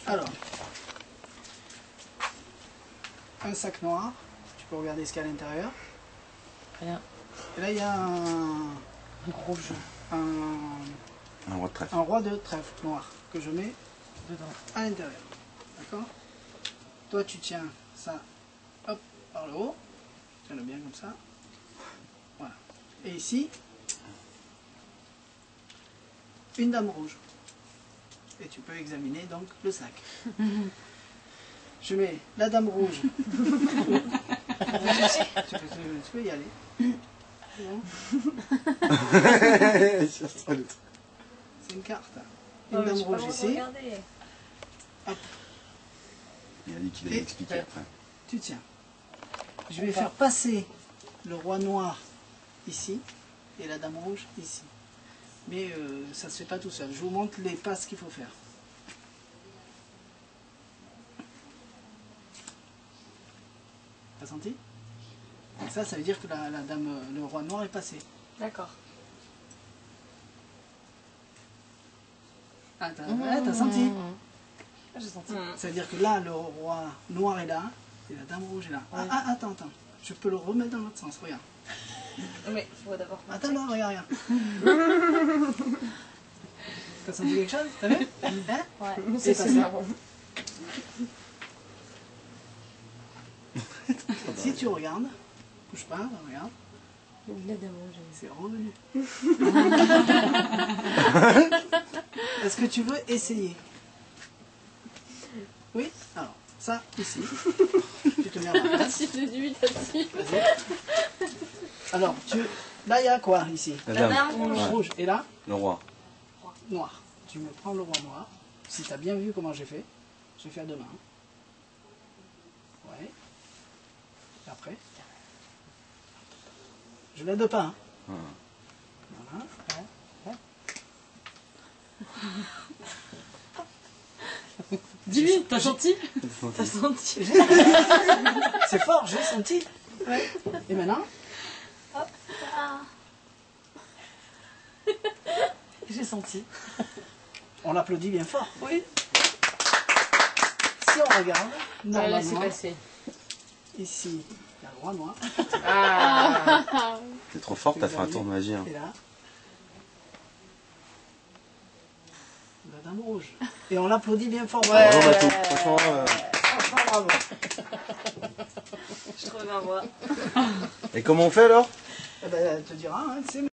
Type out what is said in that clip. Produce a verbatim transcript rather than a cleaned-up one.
Alors, un sac noir, tu peux regarder ce qu'il y a à l'intérieur. Rien. Et là, il y a un, Un rouge. un, Un roi de trèfle. un roi de trèfle noir que je mets Dedans. à l'intérieur. D'accord? Toi, tu tiens ça, hop, par le haut. Tiens-le bien comme ça. Voilà. Et ici, une dame rouge. Et tu peux examiner donc le sac. Je mets la dame rouge. tu, peux, tu peux y aller. Bon. C'est une carte. Une Non, dame rouge ici. Hop. Il a dit qu'il allait Et- expliquer après. Tu tiens. Je vais faire passer le roi noir ici et la dame rouge ici. Mais euh, ça ne se fait pas tout seul. Je vous montre les passes qu'il faut faire. T'as senti? Et ça, ça veut dire que la, la dame, le roi noir est passé. D'accord. Ah, t'as ouais, t'as senti? J'ai senti. Ça veut dire que là, le roi noir est là et la dame rouge est là. Ah, ah, attends, attends. Je peux le remettre dans l'autre sens, regarde. Mais il faut d'abord. Attends, là, regarde, regarde. T'as senti quelque chose? T'as vu? Hein? Ouais. C'est passé. Si tu regardes, bouge pas, regarde, La dame rouge. c'est revenu. Est-ce que tu veux essayer? Oui? Alors, ça, ici. Tu te mets à ma place. Si c'est dubitatif. Vas-y. Alors, tu... là, il y a quoi, ici? La La dame. dame rouge. Ouais. Rouge. Et là, Le roi. noir. Tu me prends le roi noir. Si tu as bien vu comment j'ai fait, je vais faire deux mains. Ouais. Et après, je l'aide pas. Hein. Ouais. Voilà. Ouais. Ouais. Dis-lui, t'as J'ai- senti? T'as senti? C'est fort, j'ai senti. Ouais. Et maintenant, J'ai senti. on l'applaudit bien fort. Oui. Si on regarde, Ah, là, c'est normalement, passé. ici, il y a le roi noir. Ah. T'es trop fort, t'as fait un tour de magie. Hein. Et là, la dame rouge. Et on l'applaudit bien fort. Bravo Matou. Franchement, euh, Franchement, bravo. Je trouve ma voix. et comment on fait alors? Eh ben, elle te dira, hein, tu sais,